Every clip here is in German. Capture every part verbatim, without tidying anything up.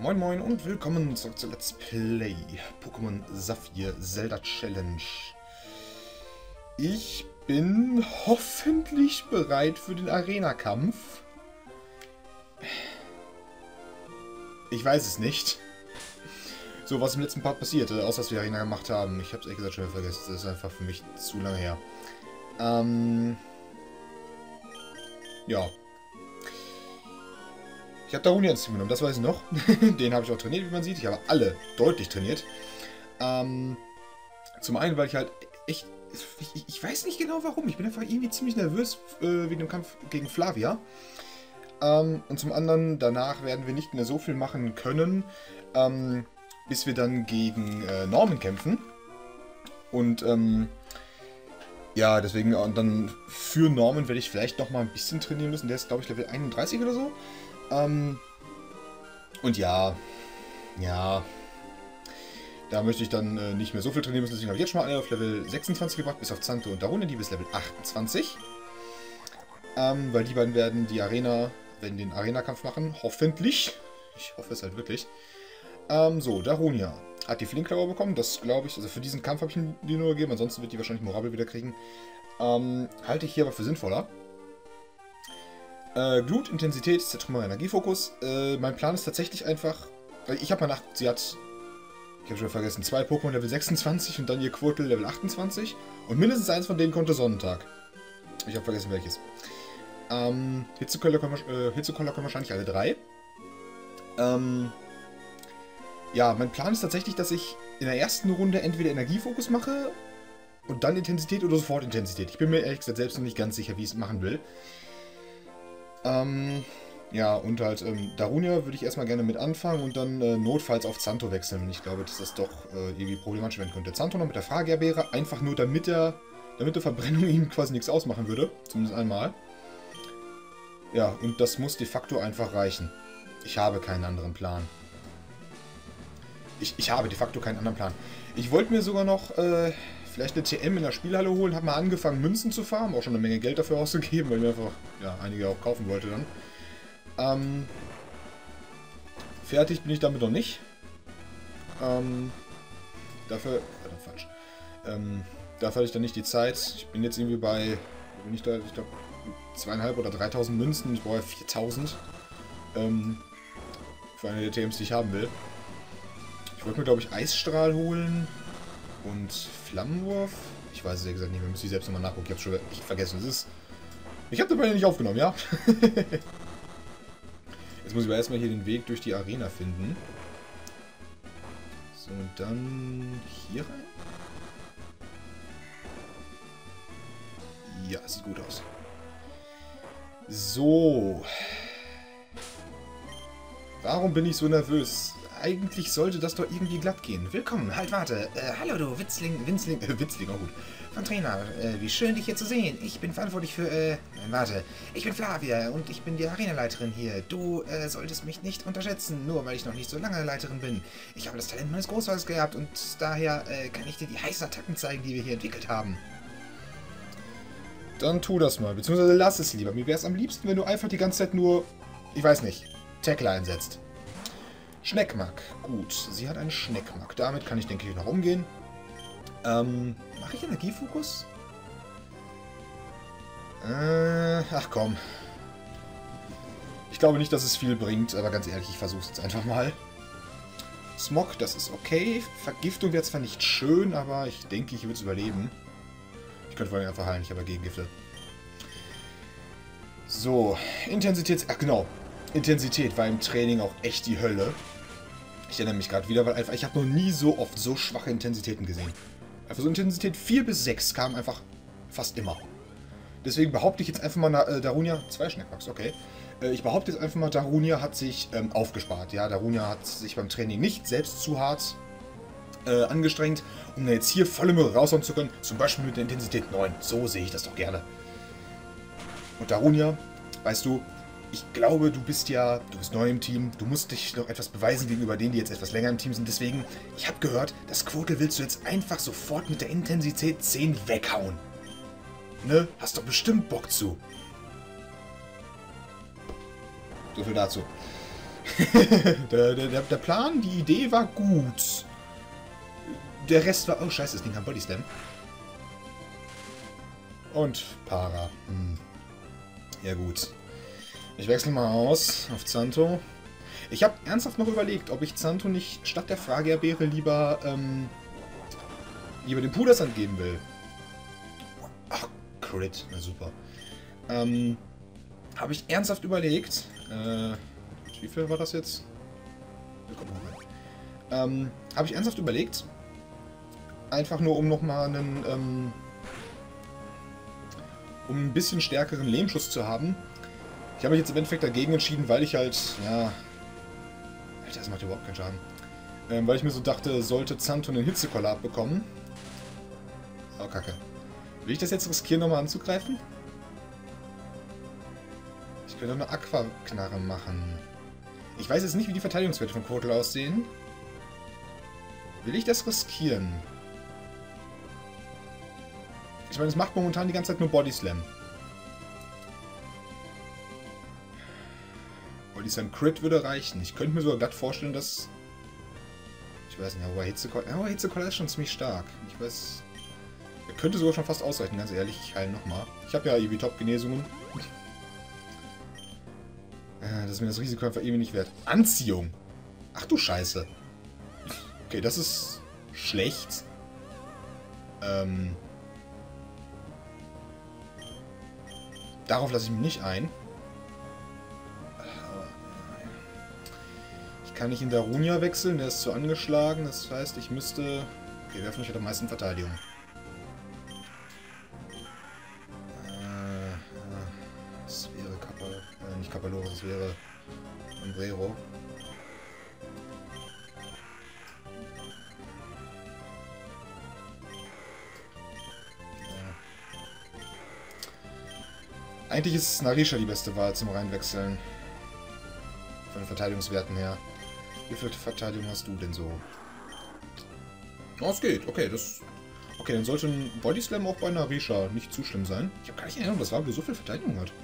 Moin Moin und willkommen zurück zu Let's Play Pokémon Saphir Zelda Challenge. Ich bin hoffentlich bereit für den Arena-Kampf. Ich weiß es nicht. So, was im letzten Part passierte, außer dass wir Arena gemacht haben. Ich habe es ehrlich gesagt schon wieder vergessen. Das ist einfach für mich zu lange her. Ähm... Ja. Ich habe Darunia ins Team genommen, das weiß ich noch. Den habe ich auch trainiert, wie man sieht. Ich habe alle deutlich trainiert. Ähm, zum einen, weil ich halt echt... Ich, ich weiß nicht genau warum. Ich bin einfach irgendwie ziemlich nervös äh, wegen dem Kampf gegen Flavia. Ähm, und zum anderen, danach werden wir nicht mehr so viel machen können, ähm, bis wir dann gegen äh, Norman kämpfen. Und ähm, ja, deswegen und dann für Norman werde ich vielleicht noch mal ein bisschen trainieren müssen. Der ist, glaube ich, Level einunddreißig oder so. Ähm, und ja, ja, da möchte ich dann äh, nicht mehr so viel trainieren müssen. Deswegen habe ich jetzt schon mal alle auf Level sechsundzwanzig gebracht, bis auf Zanto und Darunia, die bis Level achtundzwanzig. Ähm, weil die beiden werden die Arena, werden den Arena-Kampf machen, hoffentlich. Ich hoffe es halt wirklich. Ähm, so, Darunia hat die Flinkklaue bekommen, das glaube ich, also für diesen Kampf habe ich ihm die nur gegeben, ansonsten wird die wahrscheinlich Morabel wieder kriegen. Ähm, halte ich hier aber für sinnvoller. Äh, Glut, Intensität, Zertrümmer, Energiefokus. Äh, mein Plan ist tatsächlich einfach, weil ich habe mal nach, sie hat, ich habe schon vergessen, zwei Pokémon Level sechsundzwanzig und dann ihr Quirtle Level achtundzwanzig. Und mindestens eins von denen konnte Sonnentag. Ich habe vergessen welches. Ähm, Hitzekoller können, äh, Hitzekoller können wahrscheinlich alle drei. Ähm, ja, mein Plan ist tatsächlich, dass ich in der ersten Runde entweder Energiefokus mache und dann Intensität oder sofort Intensität. Ich bin mir ehrlich gesagt selbst noch nicht ganz sicher, wie ich es machen will. Ähm, ja, und halt ähm, Darunia würde ich erstmal gerne mit anfangen und dann äh, notfalls auf Zanto wechseln. Ich glaube, dass das doch äh, irgendwie problematisch werden könnte. Zanto noch mit der Frageerbeere, einfach nur damit er, damit der Verbrennung ihm quasi nichts ausmachen würde. Zumindest einmal. Ja, und das muss de facto einfach reichen. Ich habe keinen anderen Plan. Ich, ich habe de facto keinen anderen Plan. Ich wollte mir sogar noch äh, vielleicht eine T M in der Spielhalle holen, habe mal angefangen Münzen zu farmen, auch schon eine Menge Geld dafür ausgegeben, weil ich mir einfach ja, einige auch kaufen wollte dann. Ähm, fertig bin ich damit noch nicht. Ähm, dafür, Alter, falsch. Ähm, dafür hatte ich dann nicht die Zeit. Ich bin jetzt irgendwie bei, bin ich da, ich glaube, zweieinhalb oder dreitausend Münzen. Ich brauche viertausend ähm, für eine der T Ms, die ich haben will. Ich wollte mir, glaube ich, Eisstrahl holen und Flammenwurf. Ich weiß es ja gesagt nicht mehr, müsste ich selbst nochmal nachgucken. Ich habe schon echt vergessen. Es ist. Ich habe dabei nicht aufgenommen, ja? Jetzt muss ich aber erstmal hier den Weg durch die Arena finden. So, und dann hier rein. Ja, sieht gut aus. So. Warum bin ich so nervös? Eigentlich sollte das doch irgendwie glatt gehen. Willkommen, halt warte. Äh, hallo du, Witzling, Winzling, äh, Witzling, oh gut. Von Trainer, äh, wie schön dich hier zu sehen. Ich bin verantwortlich für, äh, nein, warte. Ich bin Flavia und ich bin die Arenaleiterin hier. Du, äh, solltest mich nicht unterschätzen, nur weil ich noch nicht so lange Leiterin bin. Ich habe das Talent meines Großvaters gehabt und daher, äh, kann ich dir die heißen Attacken zeigen, die wir hier entwickelt haben. Dann tu das mal, beziehungsweise lass es lieber. Mir wäre es am liebsten, wenn du einfach die ganze Zeit nur, ich weiß nicht, Tackle einsetzt. Schneckmack. Gut, sie hat einen Schneckmack. Damit kann ich, denke ich, noch umgehen. Ähm, mache ich Energiefokus? Äh, ach komm. Ich glaube nicht, dass es viel bringt, aber ganz ehrlich, ich versuche es jetzt einfach mal. Smog, das ist okay. Vergiftung wäre zwar nicht schön, aber ich denke, ich würde es überleben. Ich könnte vor allem einfach heilen, ich habe ja Gegengifte. So, Intensität, ach genau. Intensität war im Training auch echt die Hölle. Ich erinnere mich gerade wieder, weil einfach ich habe noch nie so oft so schwache Intensitäten gesehen. Einfach so Intensität vier bis sechs kam einfach fast immer. Deswegen behaupte ich jetzt einfach mal, äh, Darunia, zwei Schneckmacks, okay. Äh, ich behaupte jetzt einfach mal, Darunia hat sich ähm, aufgespart. Ja, Darunia hat sich beim Training nicht selbst zu hart äh, angestrengt, um jetzt hier volle Möhre raushauen zu können. Zum Beispiel mit der Intensität neun. So sehe ich das doch gerne. Und Darunia, weißt du, ich glaube, du bist ja, du bist neu im Team, du musst dich noch etwas beweisen gegenüber denen, die jetzt etwas länger im Team sind. Deswegen, ich habe gehört, das Quirtle willst du jetzt einfach sofort mit der Intensität zehn weghauen. Ne? Hast doch bestimmt Bock zu. So viel dazu. der, der, der Plan, die Idee war gut. Der Rest war... Oh, scheiße, das Ding kann Body Slam. Und Para. Hm. Ja, gut. Ich wechsle mal aus auf Zanto. Ich habe ernsthaft noch überlegt, ob ich Zanto nicht statt der Frageerbeere lieber, ähm, lieber den Pudersand geben will. Ach, Crit. Na super. Ähm, habe ich ernsthaft überlegt. Äh, wie viel war das jetzt? Ähm, habe ich ernsthaft überlegt. Einfach nur, um nochmal einen, ähm, um ein bisschen stärkeren Lehmschuss zu haben. Ich habe mich jetzt im Endeffekt dagegen entschieden, weil ich halt, ja... Alter, das macht überhaupt keinen Schaden. Ähm, weil ich mir so dachte, sollte Zanto einen Hitzekoller abbekommen. Oh, kacke. Will ich das jetzt riskieren, nochmal anzugreifen? Ich könnte eine Aquaknarre machen. Ich weiß jetzt nicht, wie die Verteidigungswerte von Quotel aussehen. Will ich das riskieren? Ich meine, es macht momentan die ganze Zeit nur Body Slam. Body Slam Crit würde reichen. Ich könnte mir sogar glatt vorstellen, dass... Ich weiß nicht, aber Hitzekoller... Ja, aber Hitzekoller ist schon ziemlich stark. Ich weiß... Er könnte sogar schon fast ausreichen, ganz ehrlich. Ich heile nochmal. Ich habe ja irgendwie Top-Genesungen. Das ist mir das Risiko einfach irgendwie nicht wert. Anziehung! Ach du Scheiße. Okay, das ist schlecht. Ähm... Darauf lasse ich mich nicht ein. Ich kann nicht in Darunia wechseln, der ist zu angeschlagen. Das heißt, ich müsste... Okay, wer von euch hat am meisten Verteidigung? Äh, das wäre Kappa... Äh, nicht Kapaloro, das wäre... Umbrero. Eigentlich ist Narisha die beste Wahl zum Reinwechseln. Von den Verteidigungswerten her. Wie viel Verteidigung hast du denn so? Oh, es geht. Okay, das... Okay, dann sollte ein Body Slam auch bei Narisha nicht zu schlimm sein. Ich habe gar nicht erinnert, was war, wo so viel Verteidigung hat.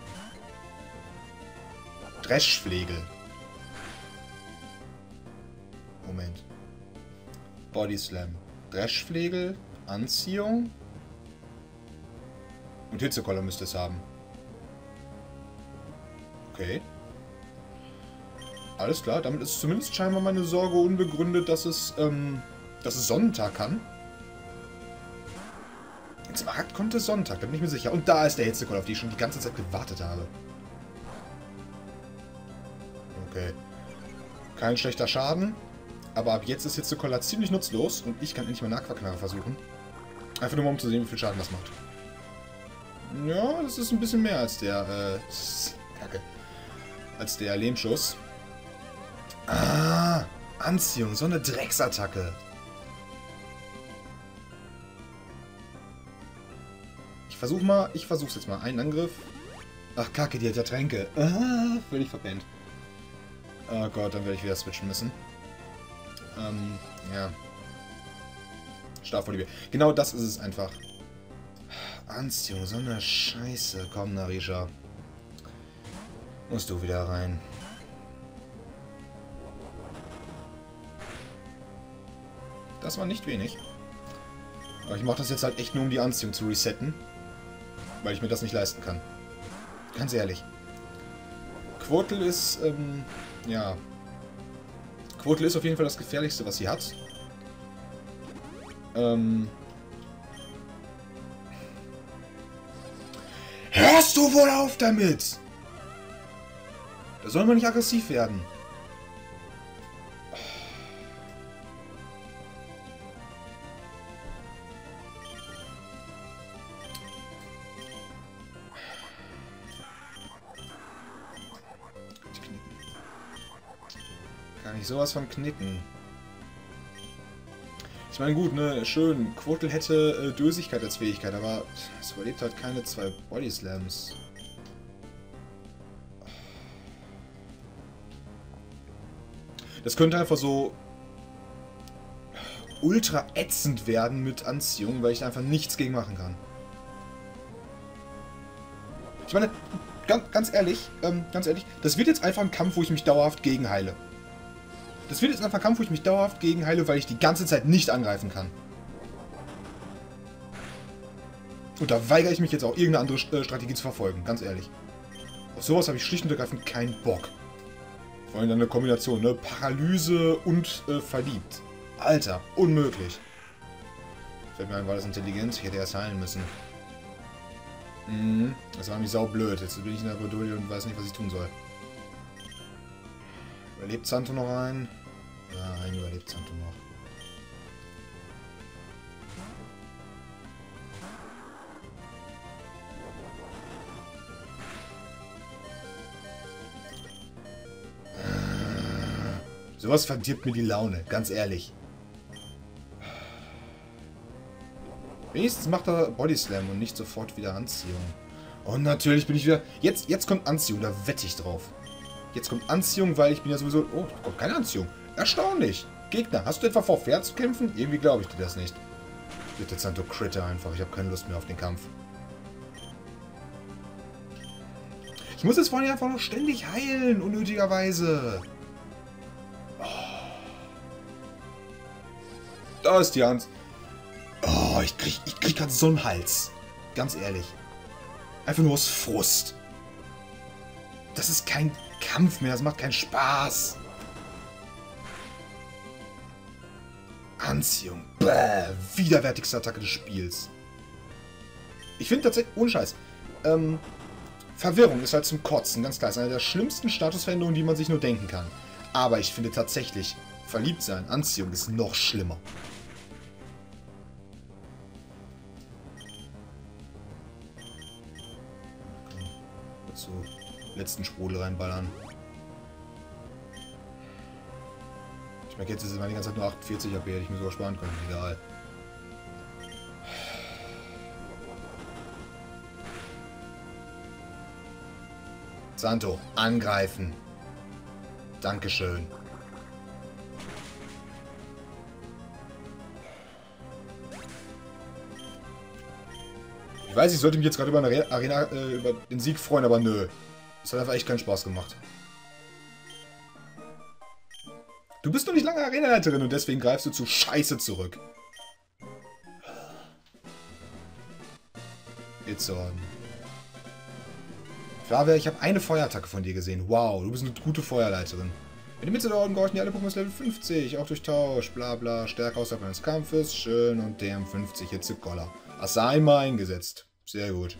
Dreschflegel. Moment. Body Slam. Dreschflegel. Anziehung. Und Hitzekoller müsste es haben. Okay. Alles klar, damit ist zumindest scheinbar meine Sorge unbegründet, dass es, ähm, dass es Sonnentag kann. Jetzt Markt kommt es Sonntag, da bin ich mir sicher. Und da ist der Hitzekoller, auf den ich schon die ganze Zeit gewartet habe. Okay. Kein schlechter Schaden. Aber ab jetzt ist Hitzekoller ziemlich nutzlos und ich kann endlich meine Aquaknarre versuchen. Einfach nur mal um zu sehen, wie viel Schaden das macht. Ja, das ist ein bisschen mehr als der, äh, Kacke. Als der Lehmschuss. Ah, Anziehung, so eine Drecksattacke. Ich versuch mal, ich versuch's jetzt mal. Einen Angriff. Ach, Kacke, die hat ja Tränke. Ah, völlig verpennt. Oh Gott, dann werde ich wieder switchen müssen. Ähm, ja. Stabvolleyball. Genau das ist es einfach. Anziehung, so eine Scheiße. Komm, Narisha. Musst du wieder rein. Das war nicht wenig. Aber ich mache das jetzt halt echt nur, um die Anziehung zu resetten. Weil ich mir das nicht leisten kann. Ganz ehrlich. Quotel ist, ähm, ja. Quotel ist auf jeden Fall das Gefährlichste, was sie hat. Ähm... Hörst du wohl auf damit? Da soll man nicht aggressiv werden. Kann ich sowas von knicken. Ich meine, gut, ne, schön. Quotel hätte äh, Dösigkeit als Fähigkeit, aber es überlebt halt keine zwei Body Slams. Das könnte einfach so ultra ätzend werden mit Anziehung, weil ich da einfach nichts gegen machen kann. Ich meine, ganz, ganz ehrlich, ähm, ganz ehrlich, das wird jetzt einfach ein Kampf, wo ich mich dauerhaft gegenheile. Das wird jetzt einfach ein Kampf, wo ich mich dauerhaft gegenheile, weil ich die ganze Zeit nicht angreifen kann. Und da weigere ich mich jetzt auch, irgendeine andere äh, Strategie zu verfolgen, ganz ehrlich. Auf sowas habe ich schlicht und ergreifend keinen Bock. Vor allem dann eine Kombination, ne? Paralyse und äh, verliebt. Alter, unmöglich. Fällt mir ein, war das intelligent? Ich hätte erst heilen müssen. Mhm, das war nämlich saublöd. Jetzt bin ich in der Bredouille und weiß nicht, was ich tun soll. Überlebt Santo noch ein? Ja, ein überlebt Santo noch. Sowas verdirbt mir die Laune, ganz ehrlich. Wenigstens macht er Body Slam und nicht sofort wieder Anziehung. Und natürlich bin ich wieder... Jetzt, jetzt kommt Anziehung, da wette ich drauf. Jetzt kommt Anziehung, weil ich bin ja sowieso... Oh, da kommt keine Anziehung. Erstaunlich. Gegner, hast du etwa vor, fair zu kämpfen? Irgendwie glaube ich dir das nicht. Bitte Santo Critter einfach, ich habe keine Lust mehr auf den Kampf. Ich muss jetzt vorhin einfach noch ständig heilen, unnötigerweise. Da ist die Hand. Oh, ich krieg, ich krieg gerade so einen Hals. Ganz ehrlich. Einfach nur aus Frust. Das ist kein Kampf mehr. Das macht keinen Spaß. Anziehung. Bäh. Widerwärtigste Attacke des Spiels. Ich finde tatsächlich, ohne Scheiß, ähm, Verwirrung ist halt zum Kotzen. Ganz klar. Ist eine der schlimmsten Statusveränderungen, die man sich nur denken kann. Aber ich finde tatsächlich, Verliebtsein, Anziehung ist noch schlimmer. So, letzten Sprudel reinballern. Ich merke jetzt, ist es meine ganze Zeit nur achtundvierzig A P, hätte ich mir sogar sparen können. Egal. Santo, angreifen. Dankeschön. Ich weiß, ich sollte mich jetzt gerade über eine Arena, äh, über den Sieg freuen, aber nö. Das hat einfach echt keinen Spaß gemacht. Du bist noch nicht lange Arenaleiterin und deswegen greifst du zu Scheiße zurück. It's on. Flavia, ich habe eine Feuerattacke von dir gesehen. Wow, du bist eine gute Feuerleiterin. In der Mitte der Orden gehorchen die alle Pokémon Level fünfzig, auch durch Tausch, bla bla, Stärke außerhalb eines Kampfes, schön und D M fünfzig Hitzekoller. Assa einmal eingesetzt. Sehr gut.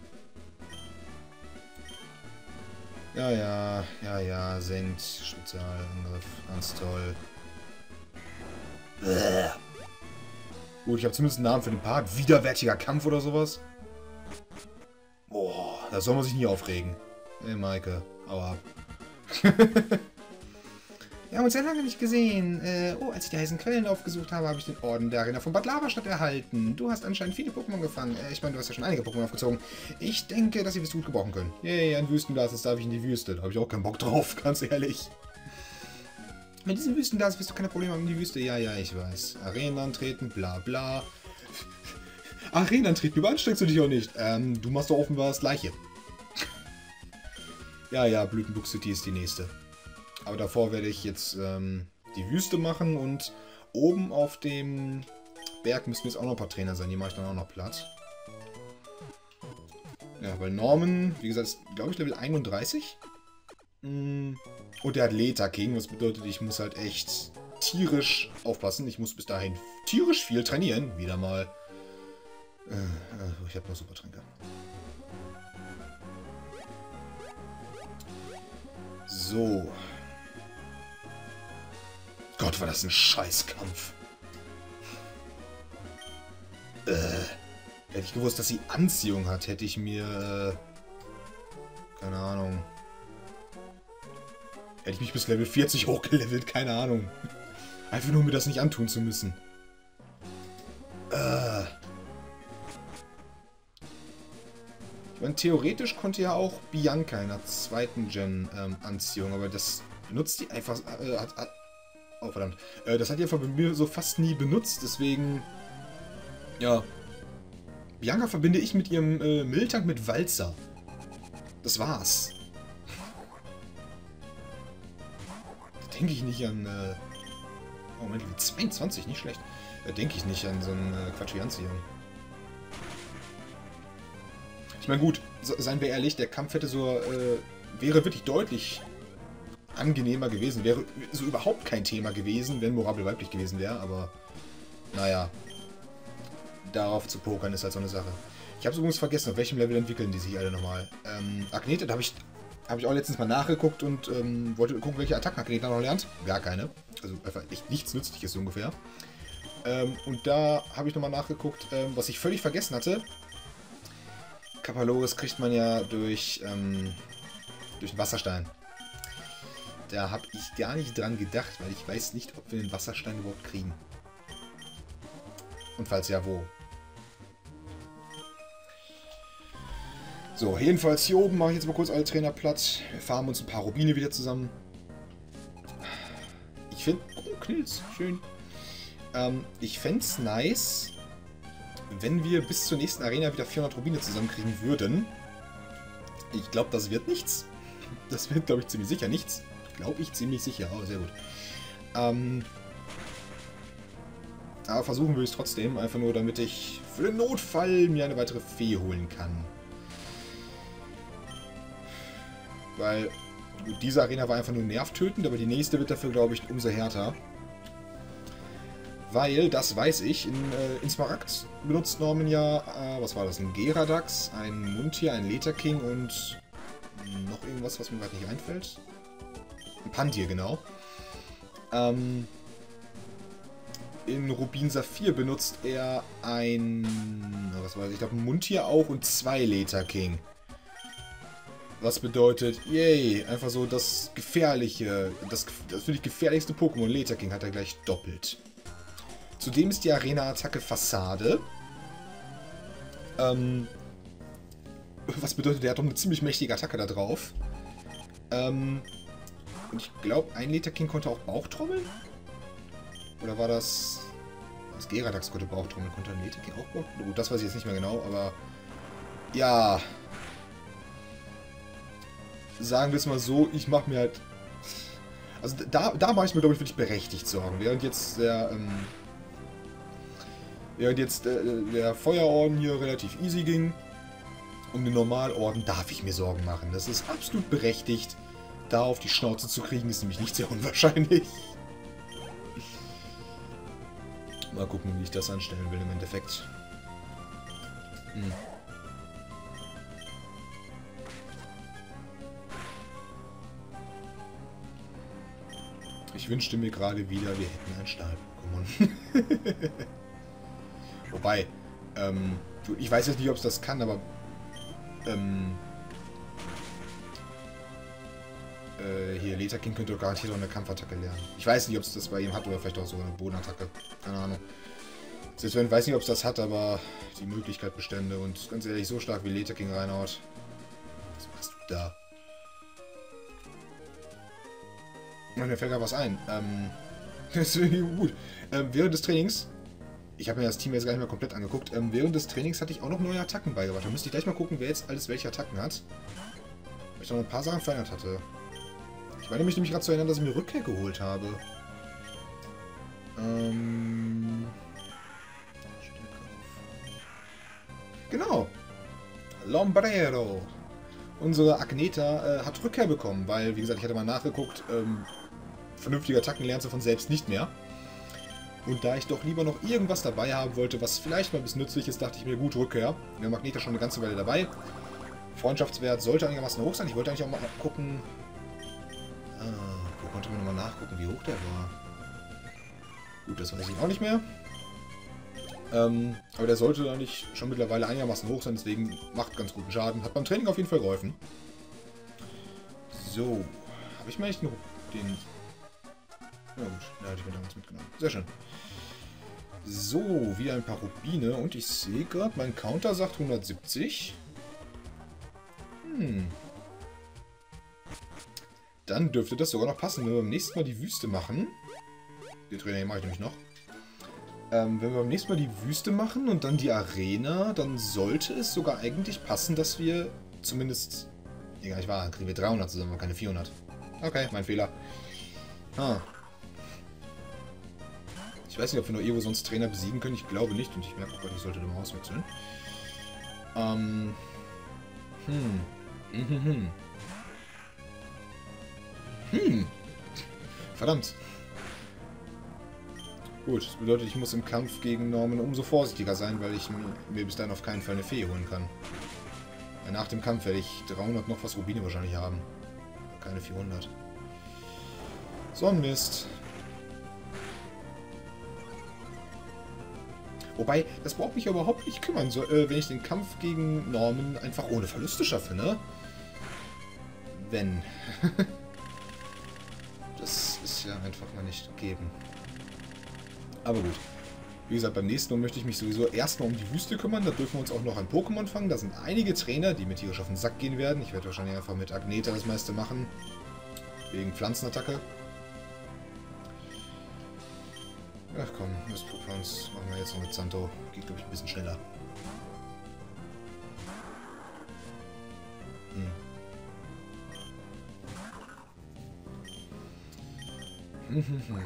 Ja, ja, ja, ja, senkt, Spezialangriff, ganz toll. Bäh. Gut, ich habe zumindest einen Namen für den Part. Widerwärtiger Kampf oder sowas. Boah, da soll man sich nie aufregen. Hey, Maike, hau ab. Wir haben uns ja lange nicht gesehen. Äh, oh, als ich die heißen Quellen aufgesucht habe, habe ich den Orden der Arena von Bad Laberstadt erhalten. Du hast anscheinend viele Pokémon gefangen. Äh, ich meine, du hast ja schon einige Pokémon aufgezogen. Ich denke, dass sie das gut gebrauchen können. Yay, ein Wüstenglas, jetzt darf ich in die Wüste. Da habe ich auch keinen Bock drauf, ganz ehrlich. Mit diesem Wüstenglas wirst du keine Probleme haben in die Wüste. Ja, ja, ich weiß. Arenen antreten, bla bla. Arenen antreten, überanstrengst du dich auch nicht. Ähm, du machst doch offenbar das Gleiche. Ja, ja, Blütenbuch City ist die nächste. Aber davor werde ich jetzt ähm, die Wüste machen und oben auf dem Berg müssen jetzt auch noch ein paar Trainer sein. Die mache ich dann auch noch platt. Ja, weil Norman, wie gesagt, ist, glaube ich, Level einunddreißig. Und der Athleta King, was bedeutet, ich muss halt echt tierisch aufpassen. Ich muss bis dahin tierisch viel trainieren. Wieder mal. Äh, ich habe noch Supertränke. So. Gott, war das ein Scheißkampf. Äh, hätte ich gewusst, dass sie Anziehung hat, hätte ich mir... Äh, keine Ahnung. Hätte ich mich bis Level vierzig hochgelevelt, keine Ahnung. Einfach nur, um mir das nicht antun zu müssen. Äh. Ich meine, theoretisch konnte ja auch Bianca in der zweiten Gen ähm, Anziehung, aber das benutzt die einfach... Äh, hat, hat, oh, verdammt. Äh, das hat die einfach bei mir so fast nie benutzt, deswegen... Ja. Bianca verbinde ich mit ihrem äh, Miltank mit Walzer. Das war's. Da denke ich nicht an... Äh oh, Moment, zweiundzwanzig, nicht schlecht. Da denke ich nicht an so einen äh, Quatsch wie Anziehung. Ich meine, gut, so, seien wir ehrlich, der Kampf hätte so... Äh, wäre wirklich deutlich angenehmer gewesen. Wäre so überhaupt kein Thema gewesen, wenn Morabel weiblich gewesen wäre, aber... Naja. Darauf zu pokern ist halt so eine Sache. Ich habe übrigens vergessen, auf welchem Level entwickeln die sich alle nochmal. Ähm, Agnete, da habe ich, hab ich auch letztens mal nachgeguckt und ähm, wollte gucken, welche Attacken Agnete noch lernt. Gar keine. Also einfach echt nichts Nützliches so ungefähr. Ähm, und da habe ich nochmal nachgeguckt, ähm, was ich völlig vergessen hatte. Kapaloris kriegt man ja durch, ähm, durch den Wasserstein. Da habe ich gar nicht dran gedacht, weil ich weiß nicht, ob wir den Wasserstein überhaupt kriegen. Und falls ja, wo? So, jedenfalls hier oben mache ich jetzt mal kurz alle Trainer platt. Wir farmen uns ein paar Rubine wieder zusammen. Ich finde... Oh, Knills. Schön. Ähm, ich fände es nice, wenn wir bis zur nächsten Arena wieder vierhundert Rubine zusammenkriegen würden. Ich glaube, das wird nichts. Das wird, glaube ich, ziemlich sicher nichts. Glaube ich ziemlich sicher. Oh, sehr gut. Ähm... Aber versuchen würde ich es trotzdem. Einfach nur, damit ich für den Notfall mir eine weitere Fee holen kann. Weil diese Arena war einfach nur nervtötend, aber die nächste wird dafür, glaube ich, umso härter. Weil, das weiß ich, in, äh, in Smaragd benutzt Norman ja, äh, was war das, ein Geradax, ein Muntier, ein Letterking und noch irgendwas, was mir gerade nicht einfällt. Ein Pandir, genau. Ähm, in Rubin Saphir benutzt er ein, was war das, ich glaube ein Muntier auch und zwei Letterking. Was bedeutet, yay, einfach so das gefährliche, das, das für die gefährlichste Pokémon, Letterking, hat er gleich doppelt. Zudem ist die Arena-Attacke Fassade. Ähm, was bedeutet, er hat doch eine ziemlich mächtige Attacke da drauf. Ähm, und ich glaube, ein Letterking konnte auch Bauchtrommeln? Oder war das... Das Geradax konnte Bauchtrommeln, konnte ein Letterking auch Bauchtrommeln? Gut, das weiß ich jetzt nicht mehr genau, aber... Ja... Sagen wir es mal so, ich mache mir halt... Also da, da mache ich mir, glaube ich, wirklich berechtigt Sorgen. Während jetzt der... Ähm, während jetzt äh, der Feuerorden hier relativ easy ging, um den Normalorden darf ich mir Sorgen machen. Das ist absolut berechtigt. Da auf die Schnauze zu kriegen, ist nämlich nicht sehr unwahrscheinlich. Mal gucken, wie ich das anstellen will im Endeffekt. Hm. Ich wünschte mir gerade wieder, wir hätten einen Stahl-Pokémon. Wobei, ähm, ich weiß jetzt nicht, ob es das kann, aber ähm, äh, hier, Letterking könnte doch garantiert auch eine Kampfattacke lernen. Ich weiß nicht, ob es das bei ihm hat oder vielleicht auch so eine Bodenattacke. Keine Ahnung. Selbst wenn ich weiß nicht, ob es das hat, aber die Möglichkeit bestände. Und ganz ehrlich, so stark wie Letterking reinhaut. Was machst du da? Mir fällt gerade was ein. Ähm, das ist gut. Ähm, während des Trainings, ich habe mir das Team jetzt gar nicht mehr komplett angeguckt, ähm, während des Trainings hatte ich auch noch neue Attacken beigebracht. Da müsste ich gleich mal gucken, wer jetzt alles welche Attacken hat. Weil ich noch ein paar Sachen verändert hatte. Ich meine mich nämlich gerade zu erinnern, dass ich mir Rückkehr geholt habe. Ähm... Genau. Lombrero. Unsere Agneta äh, hat Rückkehr bekommen, weil, wie gesagt, ich hatte mal nachgeguckt, ähm, vernünftige Attacken lernt sie von selbst nicht mehr. Und da ich doch lieber noch irgendwas dabei haben wollte, was vielleicht mal ein bisschen nützlich ist, dachte ich mir, gut, Rückkehr. Wir haben Agneta schon eine ganze Weile dabei. Freundschaftswert sollte einigermaßen hoch sein. Ich wollte eigentlich auch mal gucken... Ah, wo konnte man nochmal nachgucken, wie hoch der war? Gut, das weiß ich auch nicht mehr. Ähm, aber der sollte eigentlich schon mittlerweile einigermaßen hoch sein, deswegen macht ganz guten Schaden. Hat beim Training auf jeden Fall geholfen. So, habe ich mir echt den... Ja gut, da hatte ich mir damals mitgenommen. Sehr schön. So, wieder ein paar Rubine und ich sehe gerade, mein Counter sagt hundertsiebzig. Hm. Dann dürfte das sogar noch passen, wenn wir beim nächsten Mal die Wüste machen. Die Trainer mache ich nämlich noch. Ähm, wenn wir beim nächsten Mal die Wüste machen und dann die Arena, dann sollte es sogar eigentlich passen, dass wir zumindest Nee, gar nicht wahr. Dann kriegen wir dreihundert zusammen, aber keine vierhundert. Okay, mein Fehler. Ah. Ich weiß nicht, ob wir noch irgendwo sonst Trainer besiegen können. Ich glaube nicht. Und ich merke, oh Gott, ich sollte den Maus wechseln. Ähm. Hm. Hm, hm, hm. Hm. Verdammt. Gut, das bedeutet, ich muss im Kampf gegen Norman umso vorsichtiger sein, weil ich mir bis dahin auf keinen Fall eine Fee holen kann. Nach dem Kampf werde ich dreihundert noch was Rubine wahrscheinlich haben. Keine vierhundert. So ein Mist. Wobei, das braucht mich überhaupt nicht kümmern, so, äh, wenn ich den Kampf gegen Norman einfach ohne Verluste schaffe, ne? Wenn. Das ist ja einfach mal nicht gegeben. Aber gut. Wie gesagt, beim nächsten Mal möchte ich mich sowieso erstmal um die Wüste kümmern. Da dürfen wir uns auch noch ein Pokémon fangen. Da sind einige Trainer, die mir tierisch auf den Sack gehen werden. Ich werde wahrscheinlich einfach mit Agneta das meiste machen. Wegen Pflanzenattacke. Ach komm, das Pokémon machen wir jetzt noch mit Santo. Geht, glaube ich, ein bisschen schneller. Hm. Hm, hm, hm.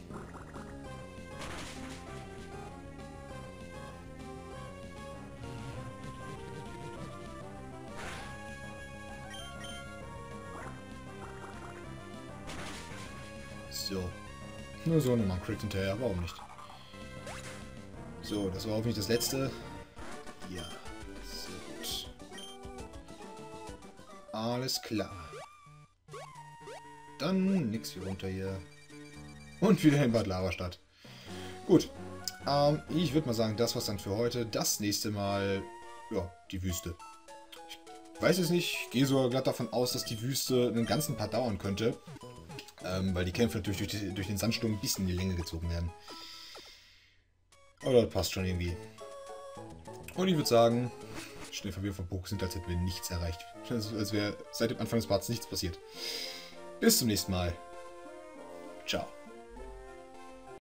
So. Nur so nochmal ein Crit hinterher, warum nicht? So, das war hoffentlich das letzte. Ja. Sehr gut. Alles klar. Dann nix wie runter hier. Und wieder in Bad Lavastadt. Gut. Ähm, ich würde mal sagen, das war's dann für heute. Das nächste Mal, ja, die Wüste. Ich weiß es nicht. Ich gehe sogar glatt davon aus, dass die Wüste einen ganzen Part dauern könnte. Ähm, weil die Kämpfe natürlich durch, die, durch den Sandsturm ein bisschen in die Länge gezogen werden. Aber das passt schon irgendwie. Und ich würde sagen, schnell verwirrt von Pokémon sind, als hätten wir nichts erreicht. Also, als wäre seit dem Anfang des Parts nichts passiert. Bis zum nächsten Mal. Ciao.